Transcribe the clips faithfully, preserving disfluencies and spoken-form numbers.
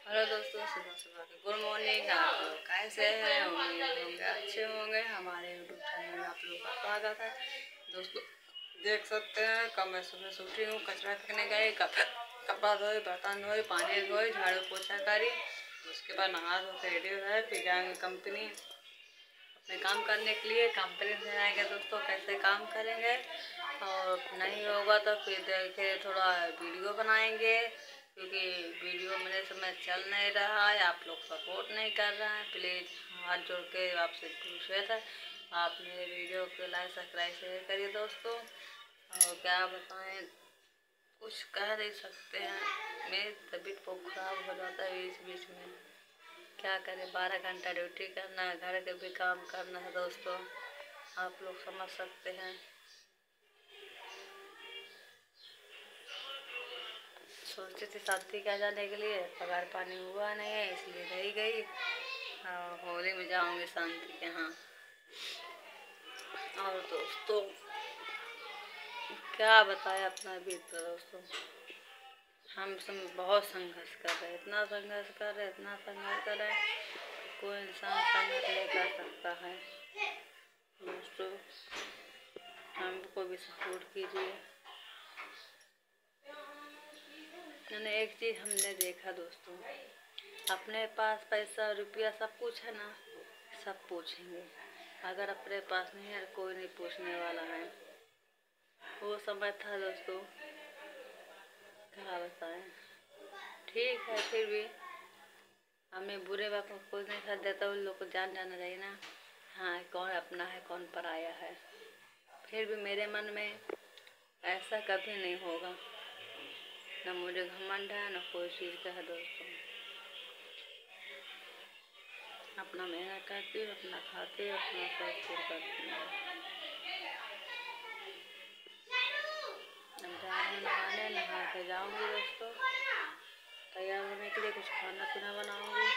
Hello दोस्तों, सुबह सुबह के गुड मॉर्निंग। आप लोग कैसे हैं? उम्मीद होंगे अच्छे होंगे। हमारे यूट्यूब चैनल में आप लोग का स्वागत है। दोस्तों देख सकते हैं कब मैं सुबह से उठी हूँ, कचरा फेंकने गई, कपड़ा धोए, बर्तन धोए, पानी धोए, झाड़ू पोछा करी। उसके बाद नहा धो के रेडी है, फिर जाएंगे कंपनी अपने काम करने के लिए। कंपनी से आएंगे दोस्तों, कैसे काम करेंगे और नहीं होगा तो फिर देखे थोड़ा वीडियो बनाएंगे, क्योंकि वीडियो मेरे समय चल नहीं रहा है, आप लोग सपोर्ट नहीं कर रहे हैं। प्लीज़ हाथ जोड़ के आपसे रिक्वेस्ट है, आप मेरे वीडियो को लाइक सब्सक्राइब शेयर करिए दोस्तों। और क्या बताएं, कुछ कह नहीं सकते हैं। मेरी तबीयत बहुत खराब हो जाता है बीच बीच में, क्या करें। बारह घंटा ड्यूटी करना है, घर के भी काम करना है दोस्तों, आप लोग समझ सकते हैं। सोची थी शादी के जाने के लिए, पगार पानी हुआ नहीं है, इसलिए रह गई। और होली में जाऊंगी शांति के यहाँ। और दोस्तों क्या बताए अपना बीत दोस्तों, हम सब बहुत संघर्ष कर रहे हैं, इतना संघर्ष कर रहे हैं, इतना संघर्ष कर रहे हैं, कोई इंसान संघर्ष नहीं कर सकता है दोस्तों। हमको भी सपोर्ट कीजिए। मैंने एक चीज़ हमने देखा दोस्तों, अपने पास पैसा रुपया सब कुछ है ना, सब पूछेंगे। अगर अपने पास नहीं है कोई नहीं पूछने वाला है। वो समय था दोस्तों, क्या बताएं। ठीक है, फिर भी हमें बुरे वक्त में कुछ नहीं कर देता, उन लोग को जान जाना चाहिए ना, हाँ कौन अपना है कौन पराया है। फिर भी मेरे मन में ऐसा कभी नहीं होगा, न मुझे घमंड है न कोई चीज़ का है दोस्तों। अपना मेहनत करती हूँ, अपना खाती हूँ, अपना सब कुछ करती हूँ। अब जा रही हूँ नहाने, नहा के जाऊँगी दोस्तों, तैयार होने के लिए कुछ खाना पीना बनाऊँगी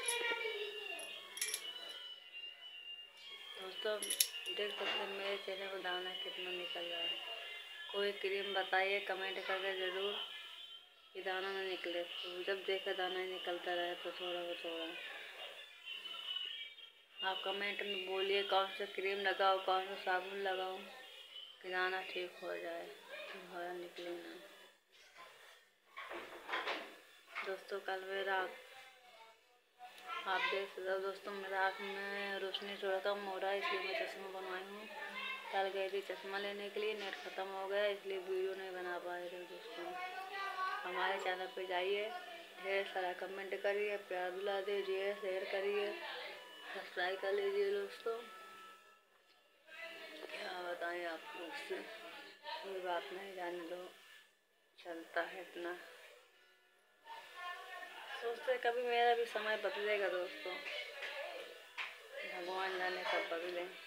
दोस्तों। देख सकते हैं मेरे चेहरे पर दाना कितना निकल रहा है। कोई क्रीम बताइए कमेंट करके ज़रूर कि दाना ना निकले। तो जब देखा दाना निकलता रहे तो थोड़ा थोड़ा आप कमेंट में बोलिए कौन सा क्रीम लगाओ, कौन सा साबुन लगाओ कि दाना ठीक हो जाए, बाहर निकले ना दोस्तों। कल मेरा आप देख सकते हो दोस्तों, मेरा आँख में रोशनी थोड़ा कम हो रहा है, इसलिए मैं चश्मा बनवाई हूँ। कल गई थी चश्मा लेने के लिए, नेट ख़त्म हो गया इसलिए वीडियो नहीं बना पाए थे दोस्तों। हमारे चैनल पे जाइए, ढेर सारा कमेंट करिए, प्यार दिला दीजिए, शेयर करिए, सब्सक्राइब कर लीजिए दोस्तों। क्या बताएं आप लोग से, कोई बात नहीं, जाने दो, चलता है इतना। सोचते कभी मेरा भी समय बदलेगा दोस्तों, भगवान जाने कब बदले।